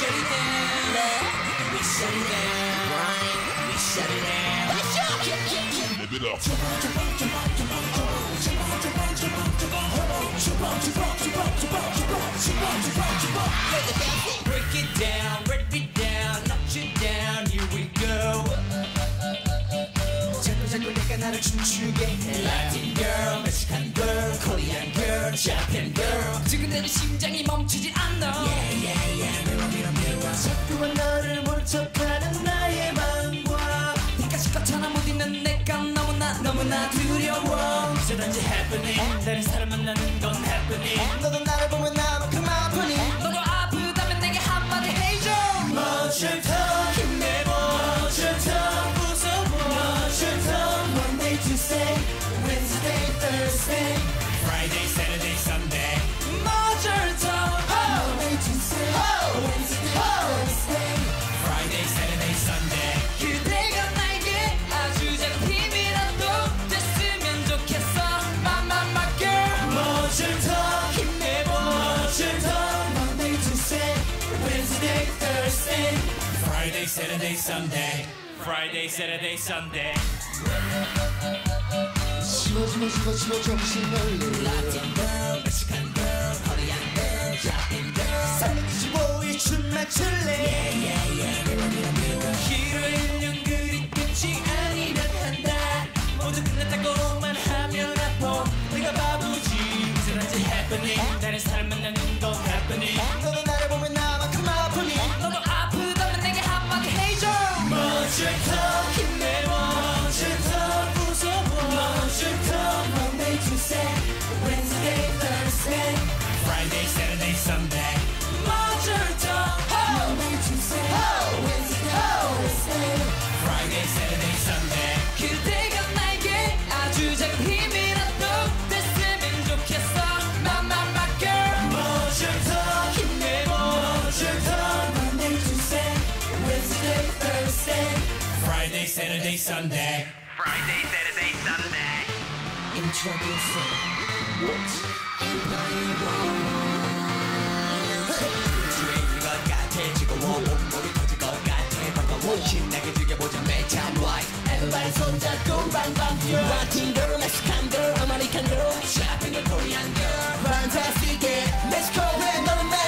shut it down. We shut it down. We shut it down. Live it up. Break it down, break it down, knock you down. Here we go. 자꾸 내가 나를 춤추게 해. Latin girl, Mexican girl, Korean girl, Japan girl. 지금 심장이 멈추지 않아. Yeah, yeah, yeah. 밀어. 자꾸만 너를 모른 척하는 나의 마음과 네가 시커처럼 못 있는 내가 너무나 두려워. 이제든지 happening. 다른 사람 만나는 건 happening. 너도 나를 보면 나만큼 아프니. 너도 아프다면 내게 한마디 해줘. Motion talk, 힘내보. Motion talk, 웃어보. Motion talk, Monday, Tuesday, Wednesday, Thursday, Friday, Saturday, Sunday. Motion talk, Monday, Tuesday, Wednesday, Thursday, Friday, Saturday, Sunday. 그대가 나에게 아주 작은 힘이라도 됐으면 좋겠어. My girl. Motion talk, 힘내보. Motion talk, Monday, Tuesday, Wednesday, Thursday, Friday, Saturday, Sunday. Friday, Saturday, Sunday. 씹어 정신 놀래. Latin girl, Mexican girl, Korean girl, Japan girl. 365일 춤만 출래. Yeah, yeah, yeah. 기로에 1년 그리 끝이 아니면 한다. 모두 끝났다고만 하면 아파. 내가 바보지. 이제는지 happening. 다른 사람 만나는 건 happening. 너도 나를 보면 나만큼 아프니. 너도 아프다면 내게 한마디 해줘. Motion talk, 힘내보. Motion talk, 웃어보. Motion talk, Monday, Tuesday, Wednesday, Thursday, Friday, Saturday, Sunday. Motion talk, Monday, Tuesday, Wednesday, Thursday, Friday, Saturday, Sunday. 그대가 나에게 아주 작은 힘이라도 됐으면 좋겠어. My girl. Motion talk, 힘내보. Motion talk, Monday, Tuesday, Wednesday, Thursday, Friday, Saturday, Sunday. Friday, Saturday, Sunday. Introducing what? Empire One. 주행인 것 같아. 즐거워. 몸이 터질 것 같아. 반가워. 신나게 즐겨보자. 매차 right. Everybody 손잡고 방방 뛰어. Latin girl, Mexican girl, American girl, Japan girl, Korean girl. Fantastic it. Let's go. 너는 man.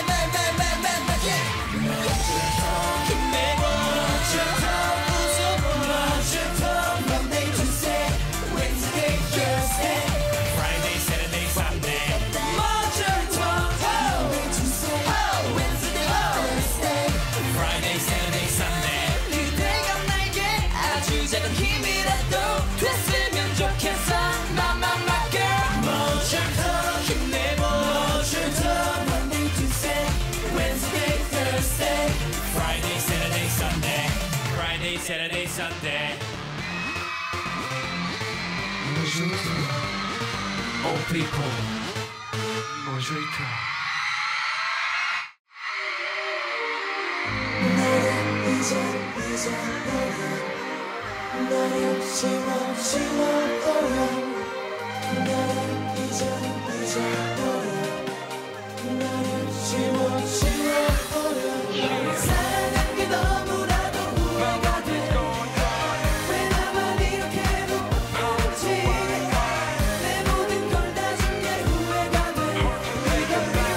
힘내보. Motion talk, 웃어보. Motion talk, Monday, Tuesday, Wednesday, Thursday, Friday, Saturday, Sunday. Motion talk, Monday, Tuesday, Wednesday, Thursday, Friday, Saturday, Sunday. 그대가 나에게 아주 작은 힘이라도 됐으면 좋겠어. My girl. Motion talk, 힘내보. Motion talk, Monday, Tuesday, Wednesday, Thursday, Friday, Saturday, Sunday. Friday, Saturday, Sunday. All people. 모조이카. 나는 이제 너를 지워버려. 나는 이제 너를 지워버려. 사랑한 게 너무나도 후회가 돼. 왜 나만 이렇게 못하지. 내 모든 걸 다 준 게 후회가 돼. 네가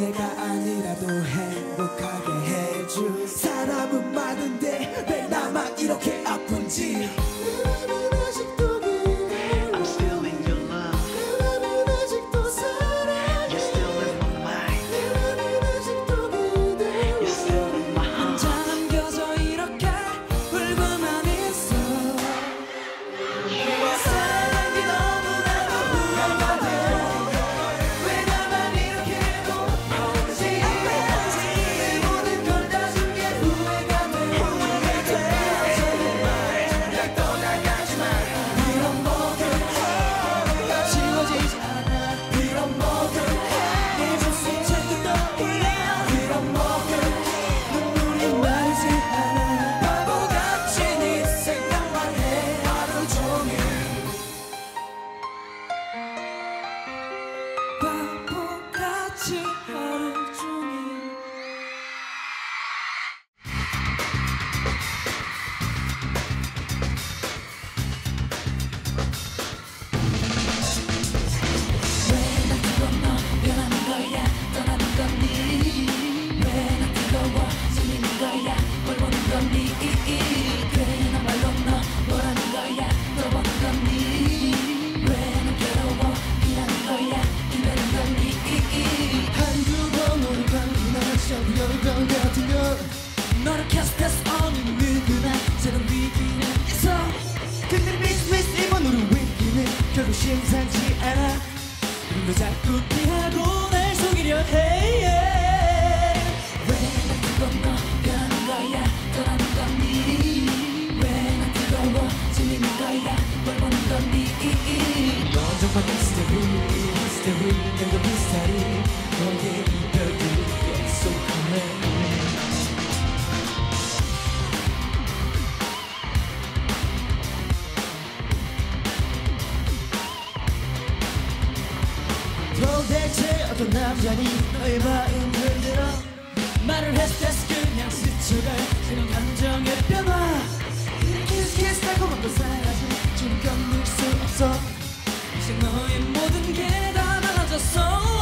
내가 아니라도 행복하게 해줄 사람은 많은데 왜 나만 이렇게 아픈지 나는 아직도 그대 I'm still in your love. 나는 아직도 사랑해 You're still in my mind. 나는 아직도 그대 You're still in my heart. 잠겨져 이렇게 울고만 있어 사랑이 너무나도 후회가 돼왜 나만 이렇게 못하지 내 모든 걸 다 준 게 후회가 돼 제발 떠나가지 마 이런 모든 지워지지 않아 이런 모든 내 맘속 자꾸 떠올려 이런 모든 눈물이 마르지 않아 바보같이 네 생각만 해 하루 종일 바보같이 하루 종일 왜나 뜨거워 변하는 거야 떠나는 거니 왜나 뜨거워 질리는 거야 뭘 보는 거니 그래 말로 너 뭐라는 거야 또 보는 거니 왜나 괴로워 일하는 거야 이러는 거니 한두 번으로 방문한 셔비어병 같은 년 너를 캐스트해서 오는 누구나 새로운 위기는 있어 근데 미스 이번으로 위기는 결국 심상치 않아 너 자꾸 피하고 날 속이려 해 왜나 뜨거워 변하는 거야 떠나는 거니 왜나 뜨거워 질리는 거야 뭘 보는 거니 넌 정말 미스테리 내가 미스터리 너의 이별들이 계속하네 도대체 어떤 남자니 너의 마음 흔들어 말을 했을 때 그냥 스쳐갈 그런 감정의 변화 키스 달콤한 거 사라져 좀 견딜 수 없어 이제 너의 모든 게 다 많아졌어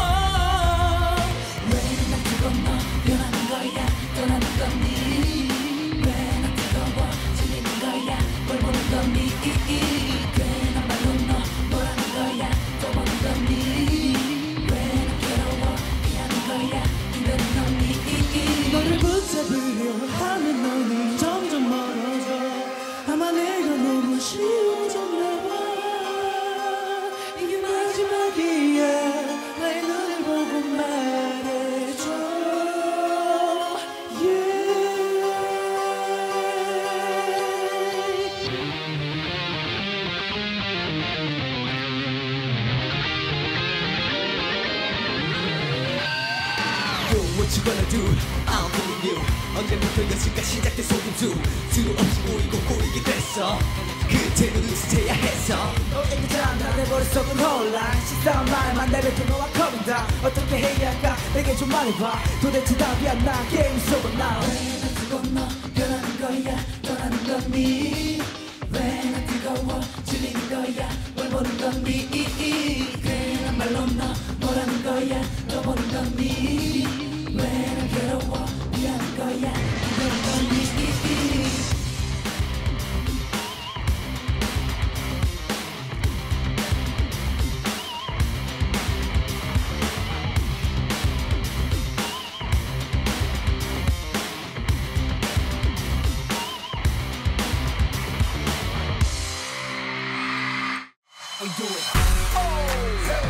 왜나 뜨거워 변하는 거야 떠나는 거니 왜나 뜨거워 질리는 거야 뭘 보는 거니 꽤나 말로 너 뭐라는 거야 또 보는 거니 왜나 괴로워 피하는 거야 이러는 거니 너를 붙잡으려 하면 너는 점점 멀어져 아마 내가 너무 쉬워졌나 봐 이게 마지막이야 나의 눈을 보고 말해줘 Do what you gonna do I'm feeling you 언제부터 여지까지 시작된 속임수 수없이 꼬이고 꼬이게 됐어 그때는 눈치채야 했어 너에게 장난해버렸어 넌 혼란 식상한 말만 내뱉어 너와 커린다 어떻게 해야 할까 내게 좀 말해봐 도대체 답이 안 나 게임 속으로 나 왜나 뜨거워 변하는 거야 떠나는 거니 왜나 뜨거워 질리는 거야 뭘 보는 거니 꽤나 말로 너 뭐라는 거야 또 보는 거니 왜나 괴로워 미안한 거야 이러는 거니 We do it.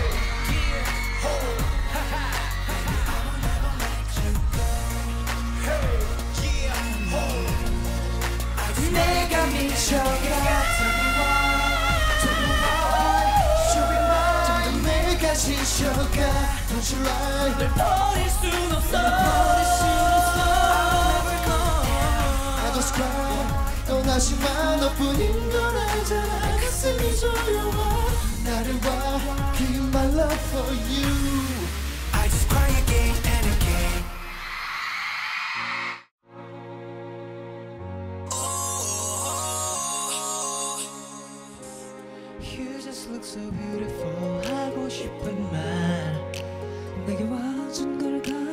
내가 미쳐가 점점 내가 지쳐가 Don't you lie 널 버릴 순 없어 버릴 순 없어 I just cry 떠나지만 너뿐인 걸 알잖아 가슴이 저려와 나를 봐 Give my love for you I just cry again and again You just look so beautiful 하고 싶은 말 내게 와준 걸까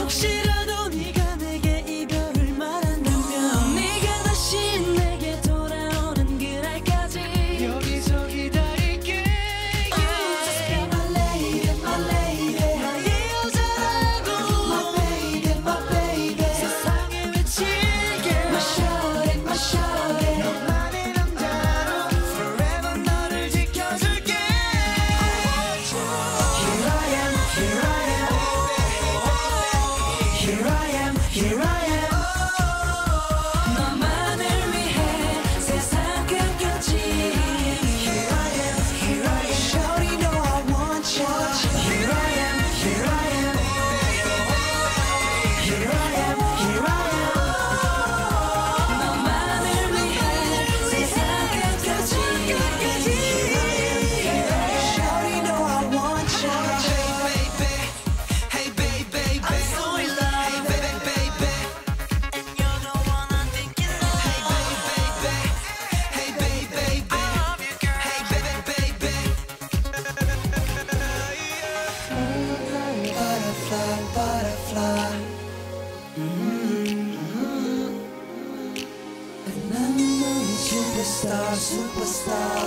혹시라도 네가 내게 이별을 말한다면 네가 다시 내게 돌아오는 그날까지 여기서 기다릴게. Just be my lady, my lady. 나의 여자라고 my baby, my baby. 세상에 외칠게 my shawty, my shawty. 너만의 남자로 forever 너를 지켜줄게. Here I am, here I am. Here I am, here I am. 너만을 위해 세상 끝까지. Here I am, here I am. Shawty know I want you. Here I am, here I am. Here I am, here I am. 너만을 위해 세상 끝까지. Here I am, here I am. Shawty know I want you. Hey baby, I'm so in love. Hey baby, and you're the one I'm thinking of. Hey baby, I love you, girl. Hey baby. Butterfly, butterfly. And I'm a superstar, superstar.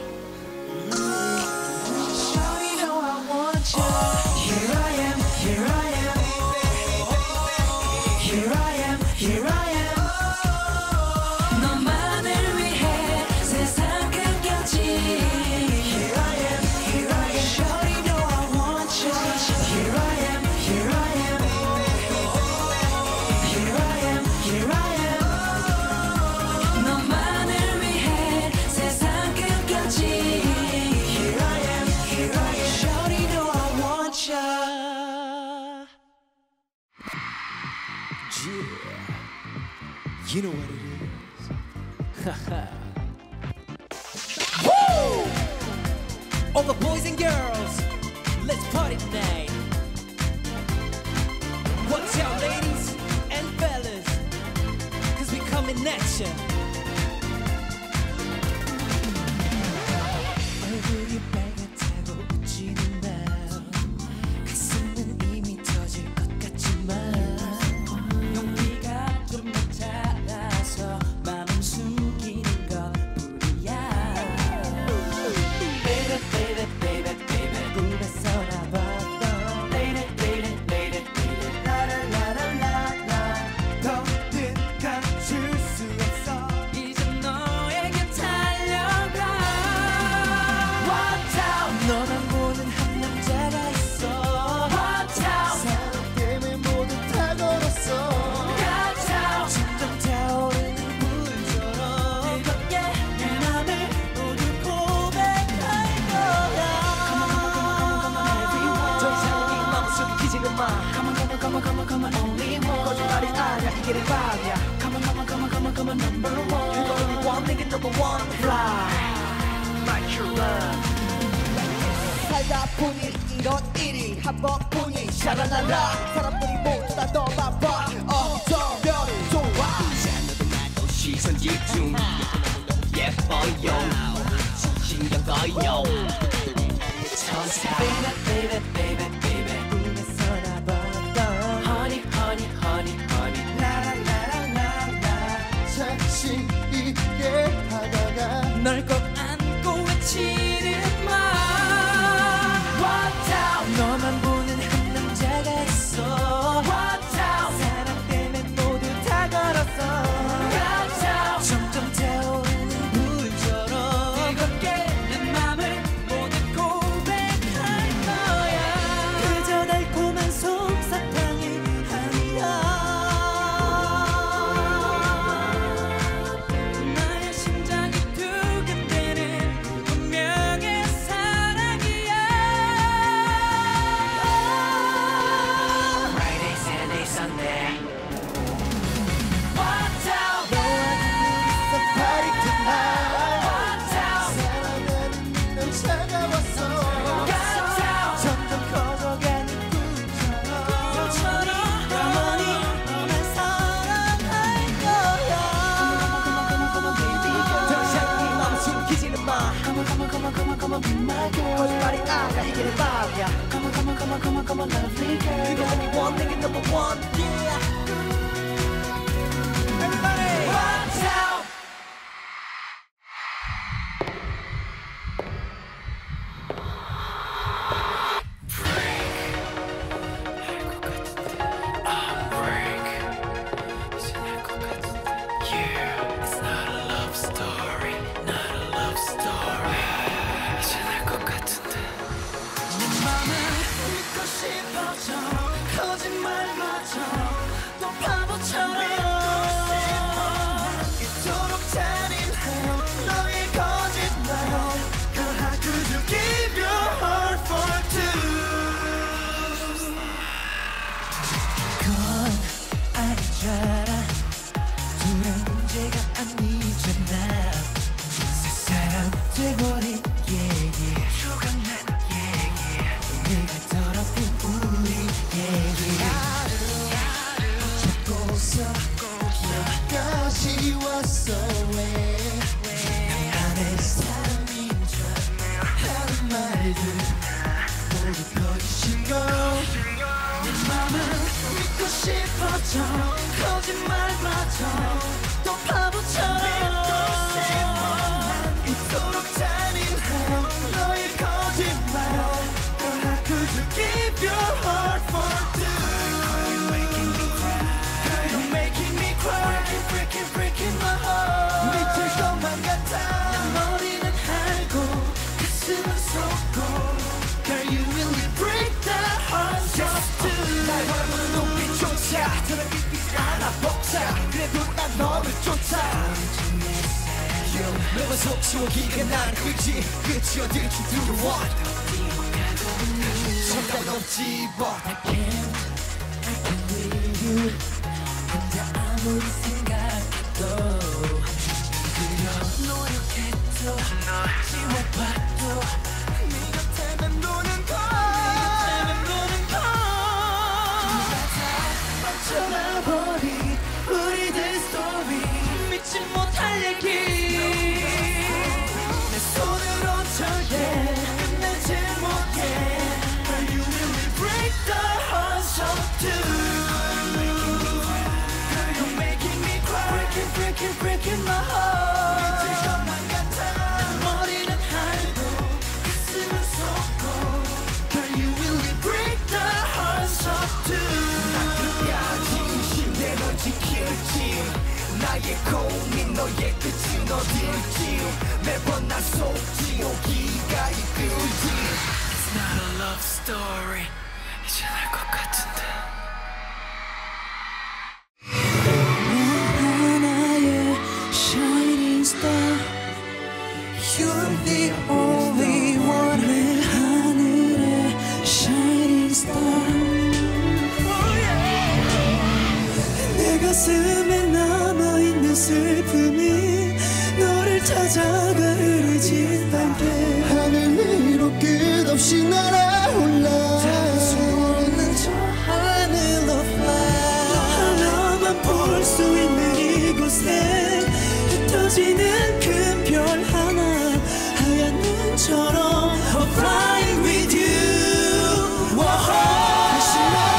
Shawty know I want you. Here I am, here I am. Here I am, here I am. 너만을 위해 세상 끝까지. Here I am, here I am. Shawty know I want you. Here I am, here I am. Here I am, here I am. 너만을 위해 세상 끝까지. Here I am, here I am. Shawty know I want you. You know what it is. All the boys and girls, let's party tonight. Watch out, ladies and fellas, cause we coming at ya. 얼굴이 빨갛다고 웃지는 마. 가슴은 이미 터질 것 같지만 용기가 좀 모자라서 마음 숨기는 것 뿐이야. Baby, 꿈에서 나봤던 Lady, 라라라라라. 더는 감출 수 없어. 이제 너에게 달려가. Watch out. 너만 보는 한 남자가 있어. Watch out. 사랑 때문에 모두 다 걸었어. Watch out. 점점 타오르는 불처럼 뜨겁게 내 맘을 모두 고백할 거야. 더 이상 네 맘을 숨기지는 마. Come on, only one. 거짓말이 아니야, 이게 내 방이야. Come on, number one. You're the only one, 내게 number one. Fly, my true love. 살다 보니 이런 일이 한 번뿐이 샤랄랄라. 사람들이 모두 다 너만 봐. 어쩌면 좋아. 너도 나도 시선 집중. 예뻐요. 신경 꺼요. 천사. Baby. 꿈에서 나봤던 Honey. 라라라라라라. 자신 있게 하다가 널 꼭 안고 외치는 말. Watch out. 너만 보는 한 남자가 있어. Watch out. 사랑 때문에 모두 다 걸었어. Watch out. 점점 타오르는 불처럼 뜨겁게 내 맘을 모두 고백할 거야. 그저 달콤한 솜사탕이 아니야. 나의 심장이 두근대는 운명의 사랑이야. Friday, Saturday, Sunday. Watch out. The party tonight. Watch out. 사랑하는 넌 차가웠어. Watch out. 점점 커져가는 꿈처럼 영원히 너만 사랑할 거야. 더 이상 네 맘을 숨기지는 마. Come on, be my girl. 거짓말이 아니야, 이게 내 방이야. Come on, come on, lovely girl. You got me one, nigga number one, yeah. Everybody, watch out. 거짓말마저 또 바보처럼 이토록 잔인한 너의 거짓말 Girl, how could you give your heart for two 그건 아니잖아 둘의 문제가 아니잖아 새 사람 돼버린 얘기 조각난 얘기 내가 더럽힌 우리 여기까지 왔어 왜 안에 사람인 줄 하는 말들 모두 거짓인 걸내 맘은 믿고 싶어져 거짓말마저 또 바보처럼 이토록 잔인한 너의 거짓말 Girl, how could you give your heart for two Breaking my heart 미칠 것만 같아 내 머리는 알고 가슴은 쏟고 Girl you really break the heart just to 날 바라보는 눈빛조차 더럽히지 않아 벅차 그래도 난 너를 쫓아 매번 속시오기가 난 끝이 어딜지 두려워 정답 없지 but I can't leave you 근데 아무리 생각해도 노력해도 지워봐도 네 곁에 맴도는 걸 빠져나버린 우리들 스토리 믿지 못할 얘기 내 손으로 절대 끝내지 못해 But you really break the hearts of two Breaking my heart 미칠 것만 같아 내 머리는 알고 가슴은 쏟고 Girl you really break the hearts of two 나 끝까지 신대로 지킬지 나의 고민 너의 끝은 어딜지 매번 나 속지 오기가 이끌지 It's not a love story 이제 알 것 같은데 You're the only one 내 하늘의 shining star 내 가슴에 남아있는 슬픔이 너를 찾아가 흐르지 않게 하늘 위로 끝없이 날아올라 수없는 저 하늘 of light 너 하나만 볼 수 있는 이곳에 흩어지는 큰 별 하나 하얀 눈처럼 I'm flying with you 다시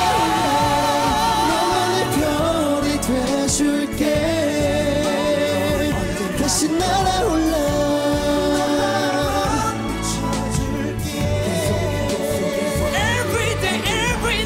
날아올라 너만의 별이 돼줄게 다시 날아올라 Every day, every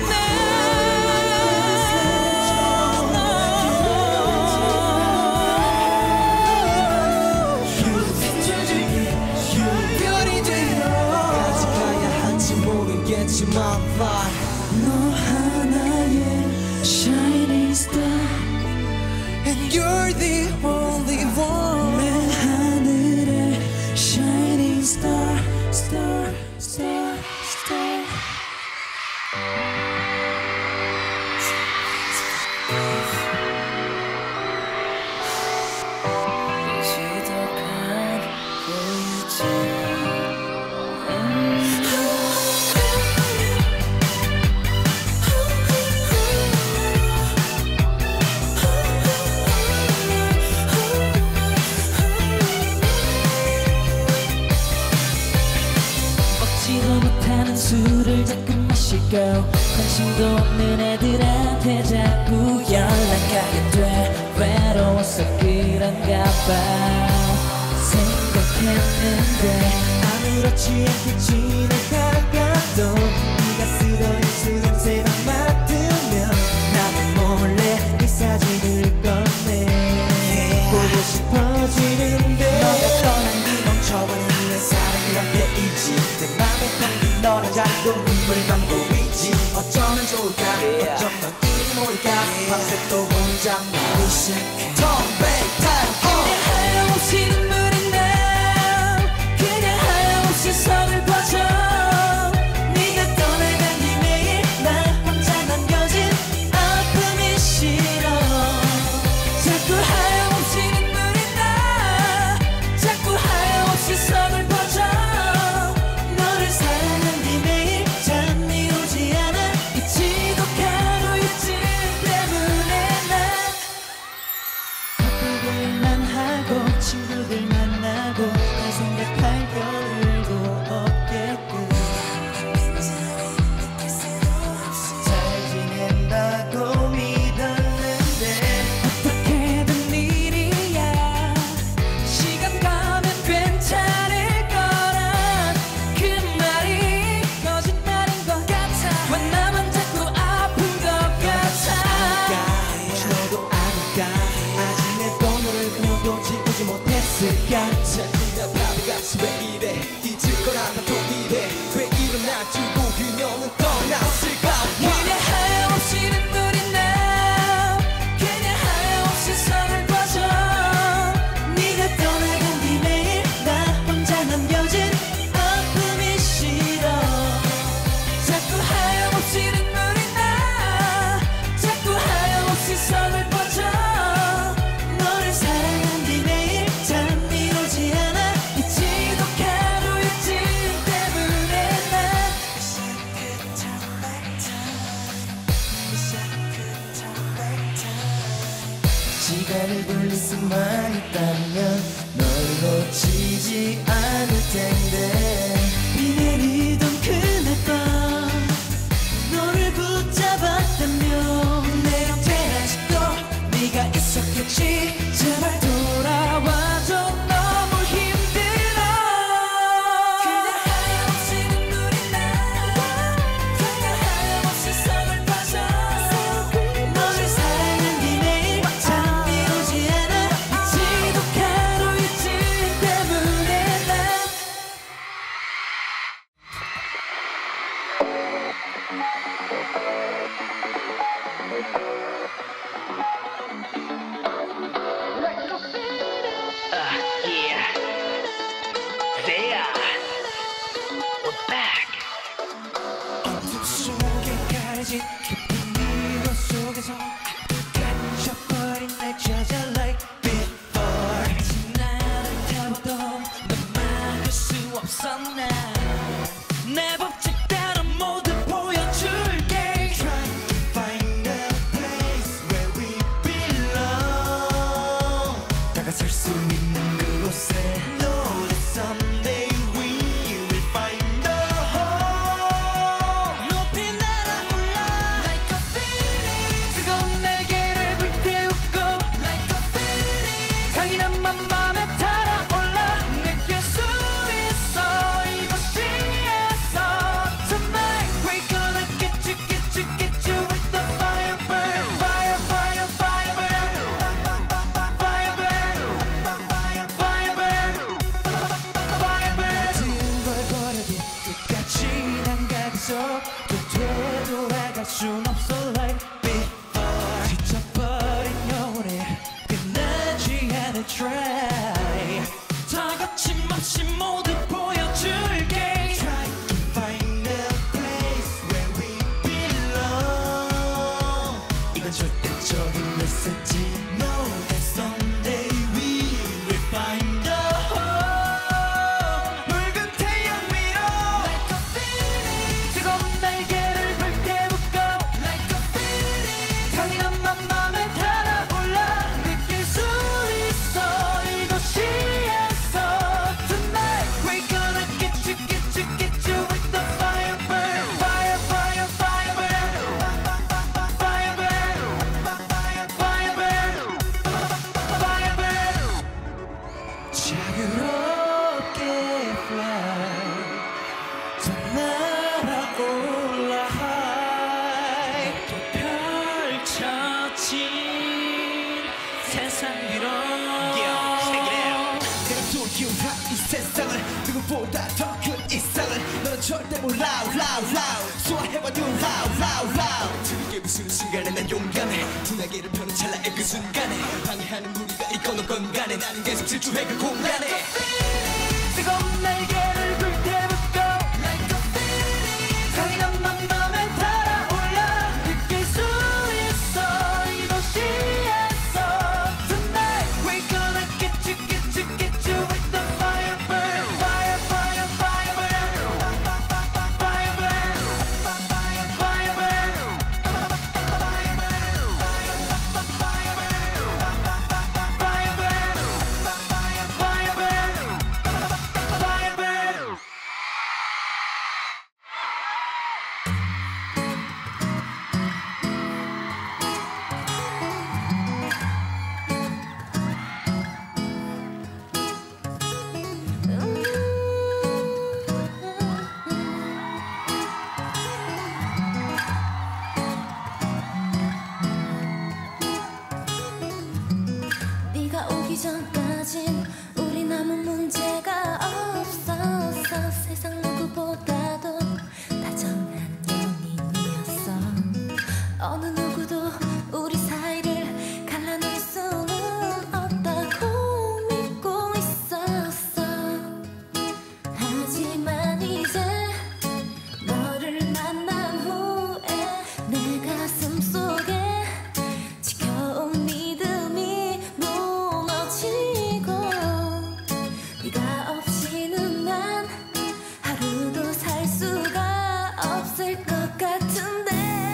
night 별이 되어 어디까지 가야 할지 모르겠지만 fly 너 하나의 shining star And you're the only one 내 하늘의 shining star Star, star, star 지독한 보이지 go 관심도 없는 애들한테 자꾸 연락하게 돼 외로워서 그런가 봐 생각했는데 아무렇지 않게 지나가도 네가 쓰던 입술냄새만 맡으면 나는 몰래 네 사진을 꺼내 보고 싶어지는데 너가 떠난 네 멈춰버린 내 사랑이란 때이지 내 맘에 담긴 너란 자리도 눈물 감고 있지 어쩌면 좋을까 어쩌면 이리 모를까 밤새 또 혼자 말이 시작해 Turn back time 그냥 하염없이 눈물이 나 그냥 하염없이 손을 뻗어 네가 떠나간 뒤 매일 나 혼자 남겨진 아픔이 싫어 자꾸 하염없이 눈물이 나 자꾸 하염없이 손을 뻗어 너를 사랑한 뒤 매일 잠이 오지 않아 이 지독한 우울증 때문에 난 바쁘기만 하고 친구들 만나고 날 생각할 겨를도 없게끔 잘 지낸다고 믿었는데 어떻게든 일이야 시간 가면 괜찮을 거란 그 말이 거짓말인 것 같아 왜 나만 자꾸 아픈 것 같아 너도 아닐까 아직 내 번호를 끊어도 지우지 못했을까 자꾸나 바보같이 왜 이래 잊을 거라면 또 이래 왜 일어나주고 그녀는 떠났을까 그냥 하염없이 눈물이 나 그냥 하염없이 손을 뻗어 네가 떠나간 뒤 매일 나 혼자 남겨진 아픔이 싫어 자꾸 하염없이 눈물이 나 자꾸 하염없이 손을 뻗어 너를 사랑한 뒤 매일 잠이 오지 않아 이 지독한 우울증 때문에 난 시간을 돌릴 수만 있다면 널 놓치지 않을 텐데 비 내리던 그날 밤 너를 붙잡았다면 내 곁에 아직도 네가 있었겠지 제발 돌아와줘 너무 힘들어 그냥 하염없이 눈물이 나 그냥 하염없이 손을 뻗어 너를 사랑한 뒤 매일 잠이 오지 않아 이 지독한 우울증 때문에 난 Yeah. There. We're back. 어둠 속에 가려진 깊은 미로 속에서 갇혀버린 날 찾아 like before 나를 타봐도 넌 막을 수 없어 내 법칙 따라 모두 보여줄게 Try to find a place where we belong 다가설 수 있는 그곳에 Know that someday we will find a home 높이 날아올라 Like a phoenix 뜨거운 날개를 불태우고 Like a phoenix 강인한 맘에 달아올라 느낄 수 있어 이 도시에서 Tonight we're gonna get you with the fire burn Fire fire fire burn Fire burn Fire burn Fire burn 모든 걸 버려도 끝까지 난 가겠어 또 되돌아갈 순 없어 like before 지쳐버린 영혼에 끝나지 않을 try 다 거침없이 모두 보여줄게 Try to find a place where we belong 이건 절대적인 메시지 Know that someday we will find a home 붉은 태양 위로 Like a phoenix 뜨거운 날개를 불태우고 Like a phoenix 강인한 맘에 달아올라 느낄 수 있어 이 도시에서 Tonight we're gonna get you with the fire burn Fire fire fire 비친 세상 위로 내가 소유한 이 세상을 누구보다 더 큰 이상을 너는 절대 몰라 소화해봐도 loud 들게 무슨 순간에 난 용감해 분하게를 펴는 찰나의 그 순간에 방해하는 무리가 있건 건간에 나는 계속 질주해 그 공간에 뜨거운 날개를 불태우고 강인한 맘에 달아올라 느낄 수 있어 이 도시에서 Tonight we're gonna get you with the fire burn fire burn fire burn fire burn fire burn 네가 오기 전까진 우린 아무 문제가 없었어. 세상 누구보다도 다정한 연인이었어. 어느 누구도 우리 사이를 갈라놓을 수는 없다고 믿고 있었어. 하지만 이제 너를 만난 후에 내 가슴 속에 지켜온 믿음이 무너지고 네가 없이는 난 하루도 살 수가 없을 것 같은데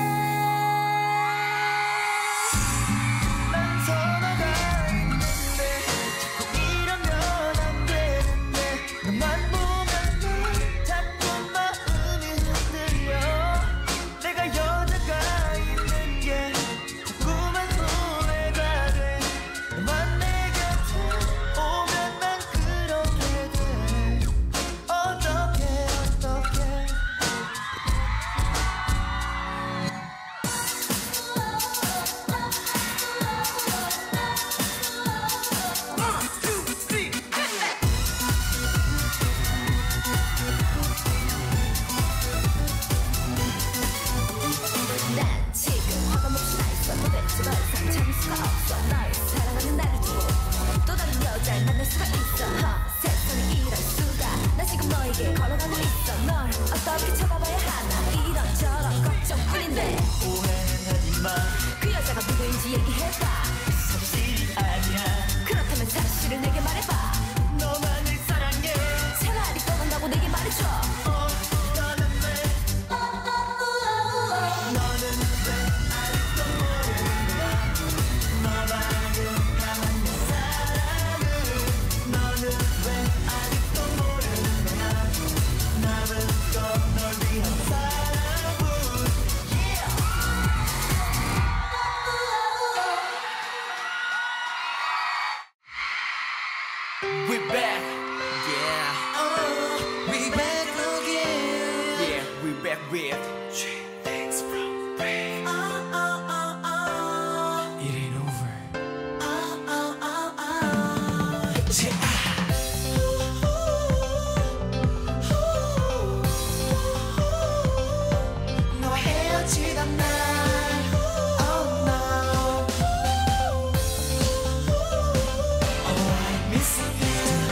난 서로가 있는데 자꾸 이러면 안 되는데 너만 보면 자꾸 마음이 흔들려 내가 여자가 있는 게 자꾸만 후회가 돼 너만 내 곁에 오면 난 그렇게 돼 어떡해 난 지금 화감없이 나 있어. 도대체 더 이상 참을 수가 없어. 널 사랑하는 나를 두고 또 다른 여자를 만날 수가 있어. 세상에 이럴 수가. 나 지금 너에게 걸어가고 있어. 널 어떻게 쳐다봐야 하나 이런저런 걱정뿐인데 그 여자가 누구인지 얘기해봐. 사실이 아니야. 그렇다면 사실을 내게 말해봐. 너만을 사랑해 차라리 떠난다고 내게 말해줘. 너는 왜 아직도 모르는 거야 너만은 강한 내 사랑을 너는 왜 아직도 모르는 거야 나는 또 널 위한 사랑을 We're back yeah We back again yeah we're back with Thanks from Brave It ain't over 너와 헤어지던 날 Oh no Oh I miss you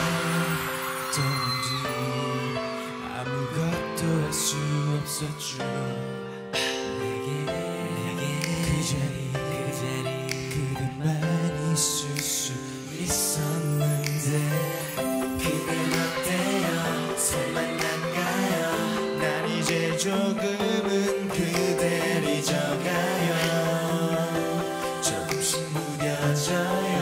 어쩐지 아무것도 할 수 없었죠 내게 그 자리 그대만 있을 수 있었는데 그댄 어때요 손만 난가요 난 이제 조금은 그댈 잊어가요 조금씩 무뎌져요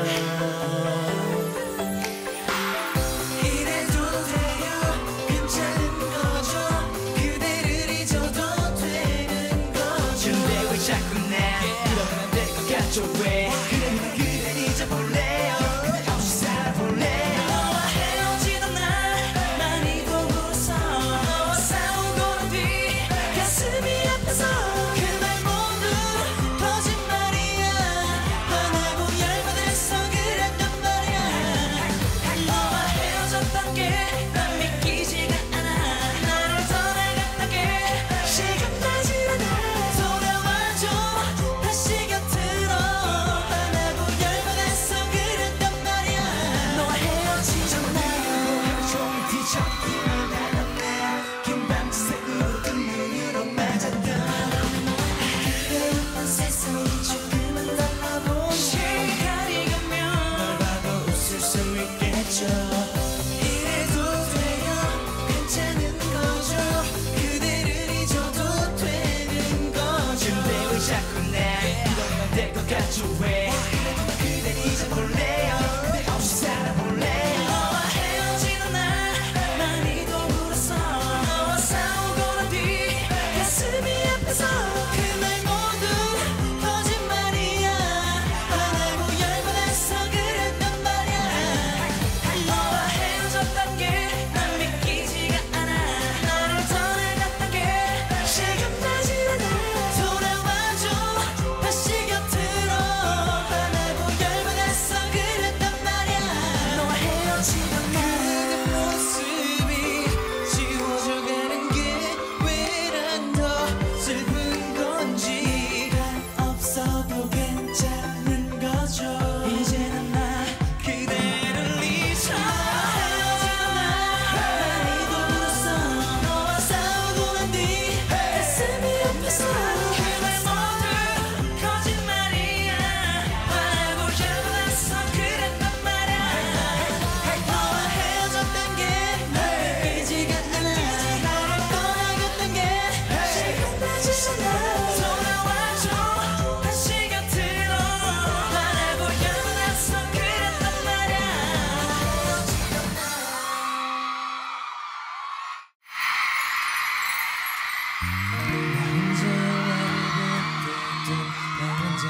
이래도 돼요 괜찮은 거죠 그대를 잊어도 되는 거죠 근데 왜 자꾸 나 그러면 안 될 것 같죠 왜 그러면 그댈 잊어볼래요 그대 없이 살아볼래요 너와 헤어지던 날 많이도 울었어 너와 싸우고 난 뒤 가슴이 아파서 그 말 모두 거짓말이야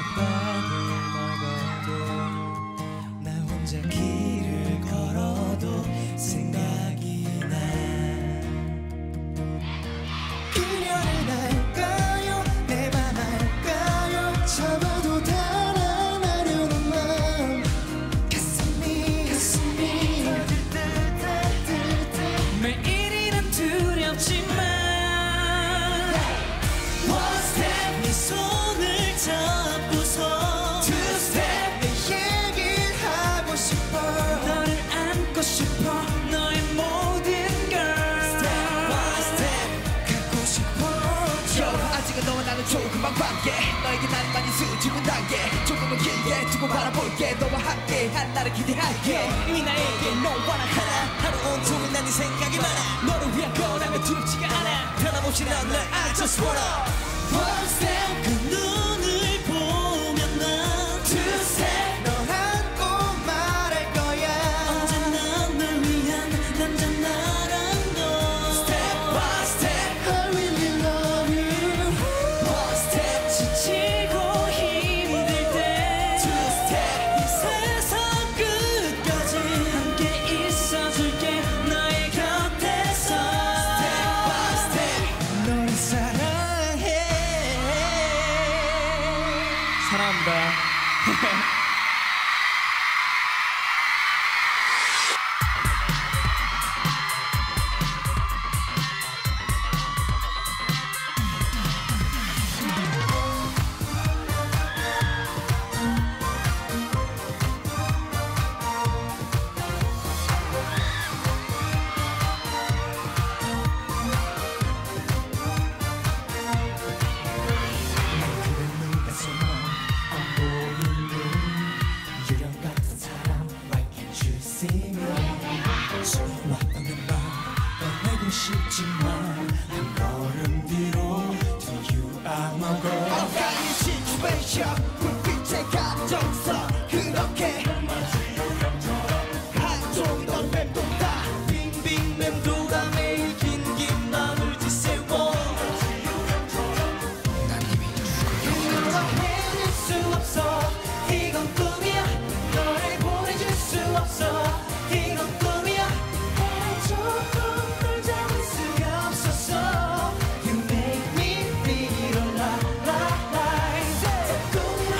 밤을 먹어도 나 혼자 길을 걸어도 생각이 나 그녀를 날까요 내 맘 알까요 잡아도 달아나려는 맘 가슴이 매일이란 두렵지만 One step 네 손을 잡고서 Two step 내 얘기를 하고 싶어 너를 안고 싶어 너의 모든 걸 Step by step 가고 싶어 Yo 아직은 너와 나는 조금만 관계 너에게 난 많이 수줍은 단계 조금은 길게 두고 바라볼게 너와 함께 한 날을 기대할게 이미 나에게 너와 나 하나 하루 온종일 난 네 생각이 많아 너를 위한 거라면 두렵지가 않아 변함없이 난 널 I just wanna One step 그 눈을 보면 난 Two step 너 안고 말할 거야 언제나 널 위한 남자 나란 걸 Step by step I really love you One step 지치고 힘들 때 Two step 이 세상 끝까지 함께 있어줄게 너의 곁에서 Step by step 너를 사랑해 사랑합니다 유령 같은 사람 Why can't you see me 숨어왔던 내 맘 꺼내고 싶지만 한 걸음 뒤로 To you I'm a girl 어간이 situation 불빛의 감정선 그렇게 한종이 넌 맴돈다 빙빙 맴돌아 매일 긴긴 맘을 지새워 너와 헤어질 수 없어 이건 꿈이야 너를 보내줄 수 없어 이건 꿈이야 나를 조금 널 잡을 수가 없었어 You make me feel alive 꿈이란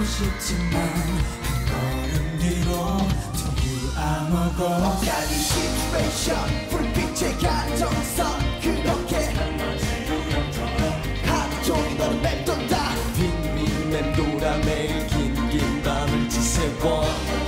가고 싶지만 한 걸음 뒤로 뒤로 아무고 가는 시츄에이션 불빛에 가정선 그렇게 하루 종일 너는 맴돈다 빙빙 맴돌아 매일 긴 밤을 지새워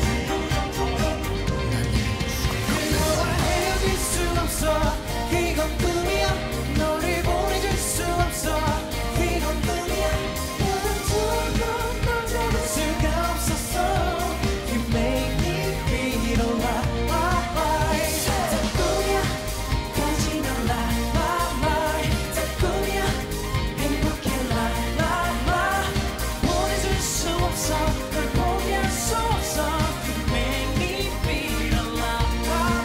너와 헤어질 수 없어 이건 꿈이야 너를 보내줄 수 없어 이건 꿈이야 너는 두고 널 잡을 수가 없었어 You make me feel alive 다 꿈이야 가지마 lie lie lie 다 꿈이야 행복해 lie lie lie 보내줄 수 없어 널 포기할 수 없어 You make me feel alive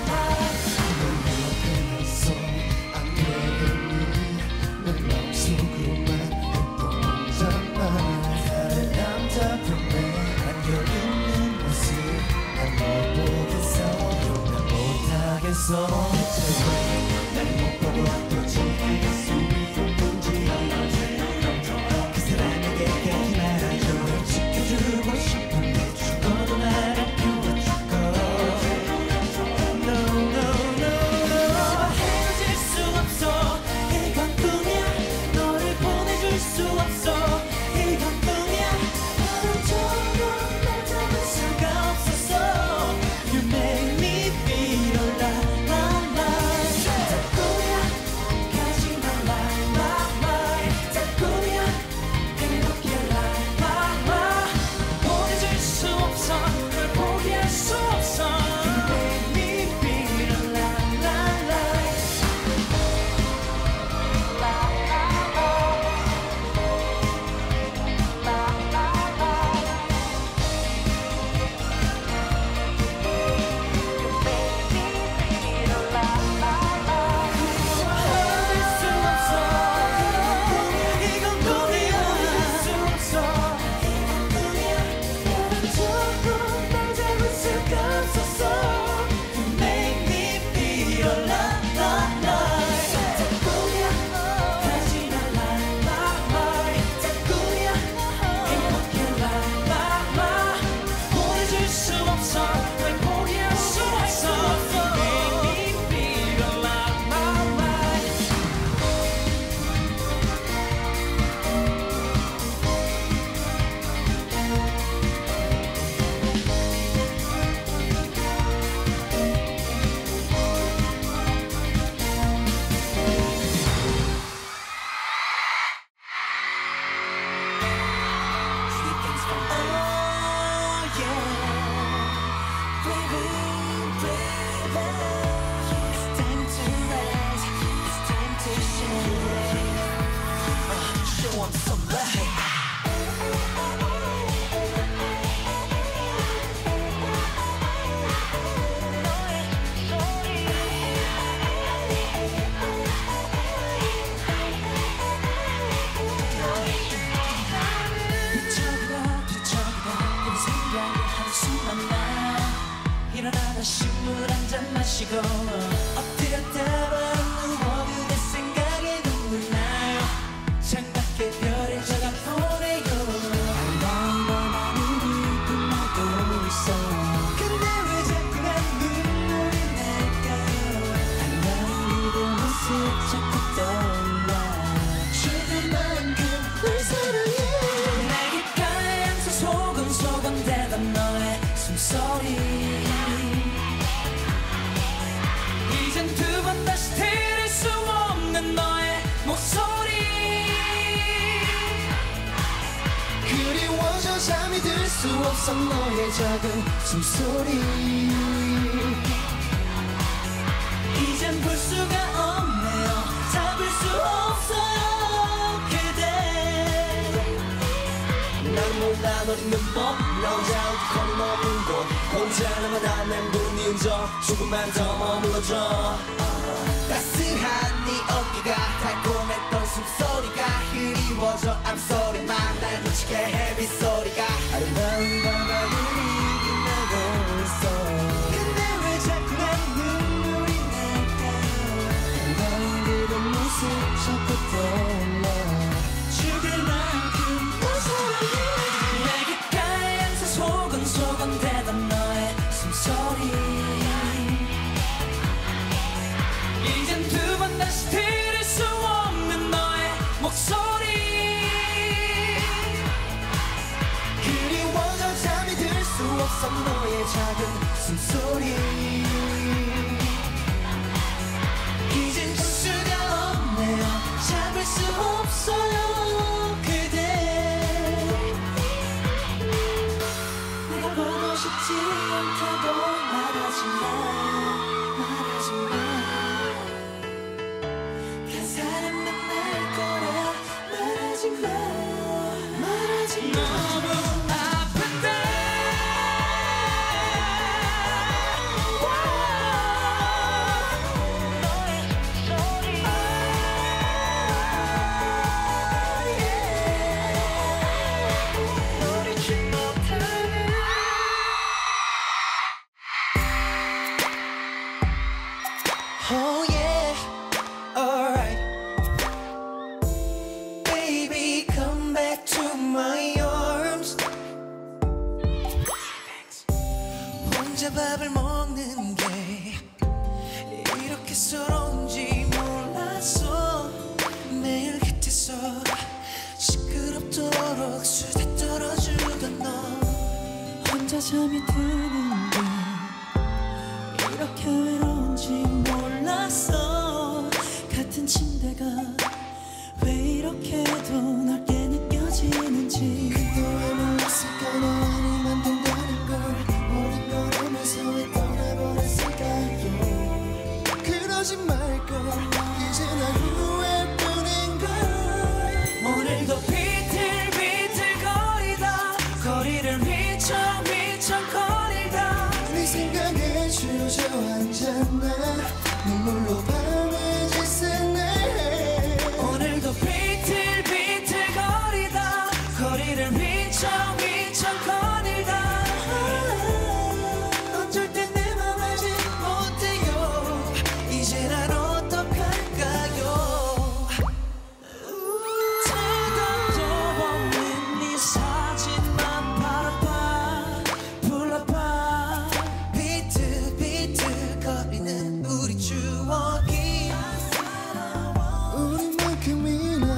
서 안 되겠니 내 맘속으로만 해보잖아 다른 남자 품에 안겨있는 모습 난 못 보겠어 난 못하겠어 대체 왜날 못 보고 또 지낼 수 있는지 그 사람에게 말아줘 널 지켜주고 싶은데 죽어도 나를 키워줄거 No no no no 헤어질 수 없어 이건 꿈이야 너를 보내줄 수 없어 이건 꿈이야 너를 두고 날 잡을 수가 없었어 You make me feel alive 다 꿈이야 가지마 lie lie lie 다 꿈이야 행복해 lie lie lie 보내줄 수 없어 널 포기할 수 없어 You make me feel alive lie lie 헤어질 수 없어 이건 꿈이야 헤어질 수 없어 이건 꿈이야 너를 두고 날 잡을 수가 없었어 You make me feel alive 다 꿈이야 가지마 lie lie lie 다 꿈이야 행복해 lie lie lie 보내줄 수 없어 널 포기할 수 없어 You make me feel alive 뒤척이다 그 생각을 한숨만 나 일어나다 물 한 잔 마시고 엎드렸다가 누워 그대 생각에 눈물 나요 창밖에 별을 적어 보내요 아름다운 건 아무리 빛나고 있어 근데 왜 자꾸 난 눈물이 날까요 아름다운 그대 모습 자꾸 떠올라 죽을 만큼 널 사랑해 날 귓가에 항상 소곤소곤 대던 너의 숨소리 이젠 두 번 다시 들을 수 없는 너의 목소리 그리워져 잠이 들 수 없어 너의 작은 숨소리 이젠 볼 수가 없네요 잡을 수 없어요 그대 난 몰라 너 있는 법 나 혼자 어디 머문 곳 혼자 나마다 맴도는 네 흔적 조금만 더 머물러줘 따스한 네 어깨가 달콤했던 숨소리가 그리워져 I'm sorry 날 놓치게 해 빗소리가 아름다운 밤하늘이 빛나고 있어 근데 왜 자꾸 난 눈물이 날까요 아름다운 그대 모습 자꾸 떠올라 죽을 만큼 널 사랑해 내 귓가에 속삭 너의 작은 숨소리 이젠 줄 수가 없네요 잡을 수 없어요 그대 내가 보고 싶지 않다고 말하지 마 그 사람 만날 거라 말하지 마 너무 아픈데 Oh yeah, alright. Baby, come back to my arms. 혼자 밥을 먹는 게 이렇게 서러운지 몰랐어. 매일 곁에서 시끄럽도록 수다 떨어주던 너 혼자 잠이 드는 게 이렇게 외로운지 몰랐어. 같은 침대가 왜 이렇게도 넓게 느껴지는지 그때 왜 몰랐을까 너 아니면 된다는 걸 모든 걸 알면서 왜 떠나버렸을까요 그러지 말걸 이제 난 후회뿐인걸 오늘도 비틀비틀거리다 거리를 휘청휘청거리다 네 생각에 주저앉았나 눈물로 밤을 지새네 오늘도 비틀비틀거리다 거리를 휘청휘청거리다 어쩔 땐 내 맘 알지 못해요 이제 난 어떡할까요 대답도 없는 네 사진만 바라봐 불러봐 비틀비틀거리는 우리 추억이 우리만큼이나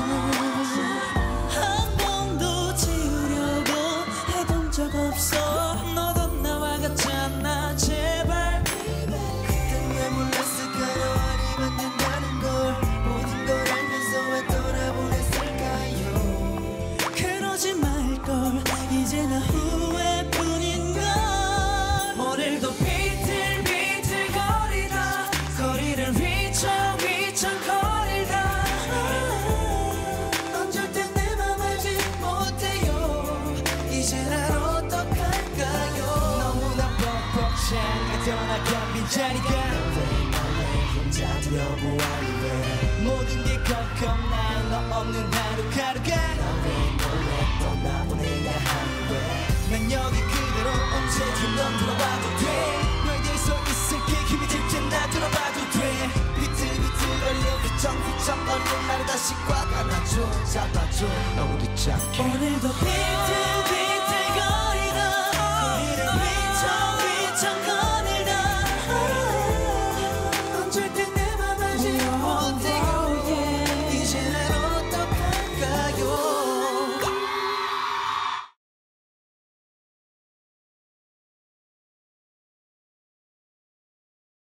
한 번도 지우려고 해본 적 없어 너도 나와 같잖아 제발 그땐 왜 몰랐을까요 아니면 된다는 걸 모든 걸 알면서 왜 떠나보냈을까요 그러지 말걸 이제 나 후회뿐인걸 오늘도 비틀비틀거리다 거리를 휘청휘청거리다 어쩔 땐 내 맘 알지 못해요 이제 난 어떡할까요 너무나 뻑뻑해 떠나간 빈자리가 왜 혼자 두려고 하니 왜 모든 게 걱정나 너 없는 하루하루가 왜 몰래 떠나보내야 하니 왜난 여기 그대로 언제든 넌 돌아와도 돼 너에 대해서 있을게 힘이 들 땐 나 들어봐도 돼 비틀비틀거리는 휘청휘청거리는 나를 다시 꽉 안아줘 잡아줘 너무 늦지 않게 오늘도